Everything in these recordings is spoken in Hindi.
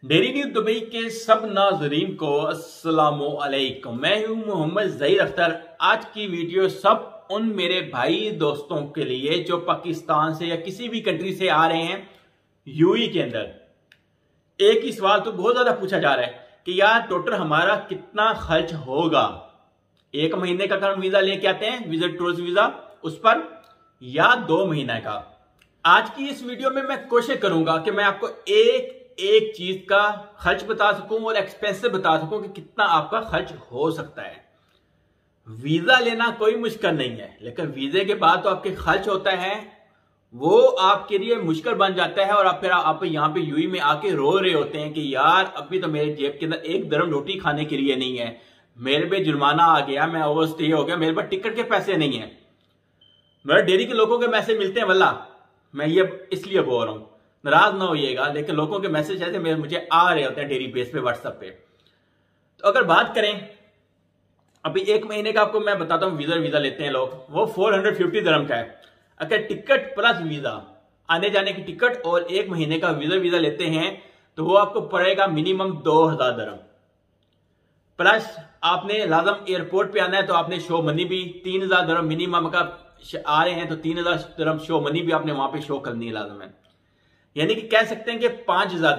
डेली न्यूज दुबई के सब नाजरीन को अस्सलामु अलैकुम। मैं हूं मोहम्मद ज़हीर अख्तर। आज की वीडियो सब उन मेरे भाई दोस्तों के लिए जो पाकिस्तान से या किसी भी कंट्री से आ रहे हैं यूएई के अंदर। एक ही सवाल तो बहुत ज्यादा पूछा जा रहा है कि यार टोटल हमारा कितना खर्च होगा, एक महीने का हम वीजा लेके आते हैं विजिट टूरिस्ट वीजा उस पर, या 2 महीने का। आज की इस वीडियो में मैं कोशिश करूंगा कि मैं आपको एक चीज का खर्च बता सकूं और एक्सपेंसिव बता सकूं कि कितना आपका खर्च हो सकता है। वीजा लेना कोई मुश्किल नहीं है, लेकिन वीजे के बाद तो आपके खर्च होता है, वो आपके लिए मुश्किल बन जाता है। और आप फिर आप यहाँ पे यूएई में आके रो रहे होते हैं कि यार अभी तो मेरे जेब के अंदर 1 दरम रोटी खाने के लिए नहीं है, मेरे पे जुर्माना आ गया, मैं ओवरस्टे हो गया, मेरे पास टिकट के पैसे नहीं है। मेरे डेली के लोगों के मैसेज मिलते हैं, वल्ला मैं ये इसलिए बोल रहा हूं, नाराज ना होइएगा, लेकिन लोगों के मैसेज ऐसे मुझे आ रहे होते हैं डेली बेस पे व्हाट्सएप पे। तो अगर बात करें अभी 1 महीने का, आपको मैं बताता हूँ वीजा लेते हैं लोग, वो 450 दरम का है। अगर टिकट प्लस वीजा, आने जाने की टिकट और 1 महीने का वीजा लेते हैं तो वो आपको पड़ेगा मिनिमम 2000 दरम। प्लस आपने लाजम एयरपोर्ट पे आना है तो आपने शो मनी भी 3000 दरम मिनिमम का आ रहे हैं, तो 3000 दरम शो मनी भी आपने वहां पे शो करनी है लाजम है। यानी कि कह सकते हैं कि 5000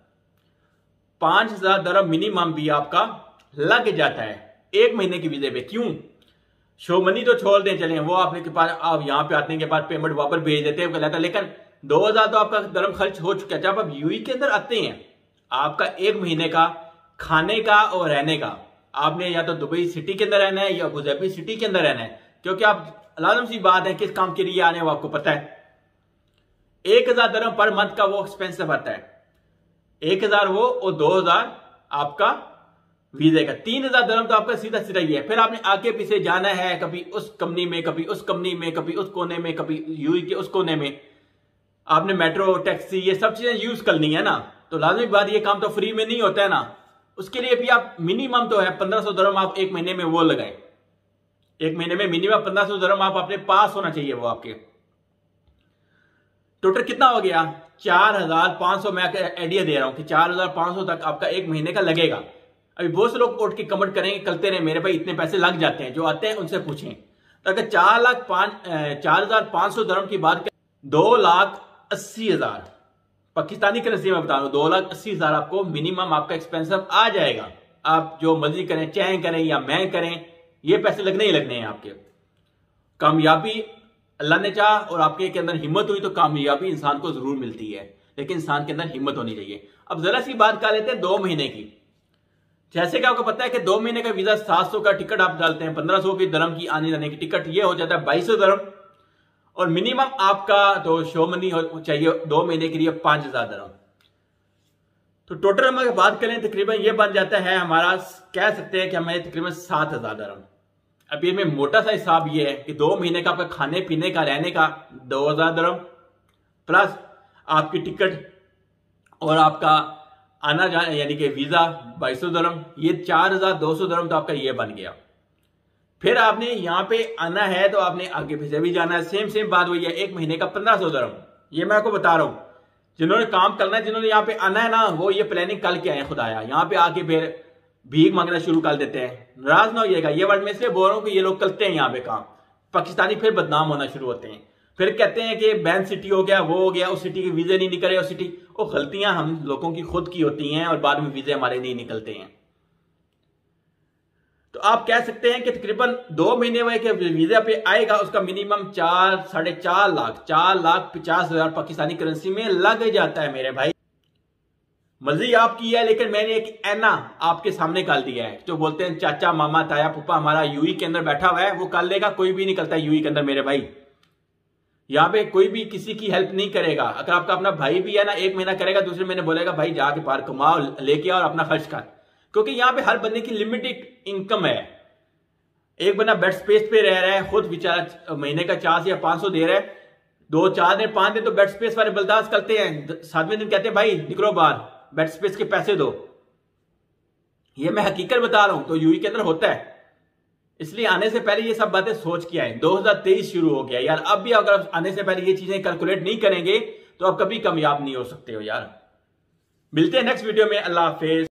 दरम मिनिमम भी आपका लग जाता है 1 महीने की वीजे पे। क्यों? शो मनी तो छोड़ दें, चलें वो आपने के पास, आप यहां पे आने के बाद पेमेंट वापस भेज देते हैं कहलाता है, लेकिन 2000 तो आपका दरम खर्च हो चुका है। जब आप यूएई के अंदर आते हैं आपका 1 महीने का खाने का और रहने का, आपने या तो दुबई सिटी के अंदर रहना है या अबूधाबी सिटी के अंदर रहना है, क्योंकि आप लाजम सी बात है किस काम के लिए आने वो आपको पता है। 1000 दरम पर मंथ का वो एक्सपेंसिव आता है, 1000 वो और 2000 आपका वीजे का, 3000 दरम तो आपका सीधा सीधा ही है। फिर आपने आगे पीछे जाना है, कभी उस कंपनी में, कभी उस कंपनी में, कभी उस कोने में, कभी यूएई के उस कोने में, आपने मेट्रो टैक्सी ये सब चीजें यूज करनी है ना। तो लाजमी बात, ये काम तो फ्री में नहीं होता है ना, उसके लिए भी आप मिनिमम तो है 1500 दरम आप 1 महीने में वो लगाए। 1 महीने में मिनिमम 1500 दरम आप अपने पास होना चाहिए वो आपके। टोटल कितना हो गया? 4500। मैं आइडिया दे रहा हूं कि 4500 तक आपका 1 महीने का लगेगा। अभी बहुत से लोग उठ के कमेंट करेंगे, करते रहे मेरे भाई इतने पैसे लग जाते हैं, जो आते हैं उनसे पूछें। तो अगर 4500 दरम की बात करें, 2,80,000 पाकिस्तानी करेंसी में बता रहा हूं, 2,80,000 आपको मिनिमम आपका एक्सपेंसिव आ जाएगा। आप जो मर्जी करें, चाहे करें या मैं करें, ये पैसे लगने ही लगने हैं आपके। कामयाबी अल्लाह ने चाहा और आपके के अंदर हिम्मत हुई तो कामयाबी इंसान को जरूर मिलती है, लेकिन इंसान के अंदर हिम्मत होनी चाहिए। अब जरा सी बात कर लेते हैं 2 महीने की। जैसे कि आपको पता है कि 2 महीने का वीजा 700 का टिकट आप डालते हैं, 1500 की दरम की आने जाने की टिकट, ये हो जाता है 2200 दरम। और मिनिमम आपका तो शो मनी चाहिए 2 महीने के लिए 5000 दरम। तो टोटल हम अगर बात करें तकरीबन ये बन जाता है हमारा, कह सकते हैं कि हमें तकरीबन 7000 दरम। अब ये में मोटा सा हिसाब ये है कि 2 महीने का आपका खाने पीने का रहने का 2000 दरम, प्लस आपकी टिकट और आपका आना जाना यानी कि वीजा 2200 दरम, ये 4200 दरम तो आपका ये बन गया। फिर आपने यहां पे आना है तो आपने आगे पीछे भी जाना है, सेम बात वही है, 1 महीने का 1500 दरम। ये मैं आपको बता रहा हूं, जिन्होंने काम करना है, जिन्होंने यहाँ पे आना है ना, वो ये प्लानिंग करके आए खुदाया। यहाँ पे आके फिर भीख मांगना शुरू कर देते हैं। नाराज ना होइएगा, ये वर्ड में इसलिए बोल रहा हूं कि ये लोग करते हैं यहाँ पे काम, पाकिस्तानी फिर बदनाम होना शुरू होते हैं। फिर कहते हैं कि बैन सिटी हो गया, वो हो गया, उस सिटी के वीजे नहीं निकले, उस सिटी, वो गलतियां हम लोगों की खुद की होती हैं और बाद में वीजे हमारे नहीं निकलते हैं। तो आप कह सकते हैं कि तकरीबन 2 महीने के वीजा पे आएगा, उसका मिनिमम 4-4.5 लाख, 4,50,000 पाकिस्तानी करेंसी में लग जाता है मेरे भाई। मर्जी आपकी है, लेकिन मैंने एक ऐना आपके सामने डाल दिया है। जो बोलते हैं चाचा मामा ताया पुप्पा हमारा यूएई के अंदर बैठा हुआ है, वो कर लेगा, कोई भी निकलता है यूएई के अंदर मेरे भाई। यहाँ पे कोई भी किसी की हेल्प नहीं करेगा। अगर आपका अपना भाई भी है ना, 1 महीना करेगा, दूसरे महीने बोलेगा भाई जाके पार कमाओ, लेके आओ और अपना खर्च कर, क्योंकि यहाँ पे हर बंदे की लिमिटेड इनकम है। एक बंदा बेड स्पेस पे रह रहा है, खुद बेचारा महीने का 400 या 500 दे रहा है, 2-4 दिन 5 दिन तो बेड स्पेस वाले बर्दाश्त करते हैं, 7वें दिन कहते हैं भाई निकलो बाहर, बेड स्पेस के पैसे दो। ये मैं हकीकत बता रहा हूं, तो यूएई के अंदर होता है। इसलिए आने से पहले ये सब बातें सोच के आए। 2023 शुरू हो गया यार, अब भी अगर आने से पहले ये चीजें कैलकुलेट नहीं करेंगे तो आप कभी कामयाब नहीं हो सकते हो यार। मिलते हैं नेक्स्ट वीडियो में। अल्लाह हाफिज।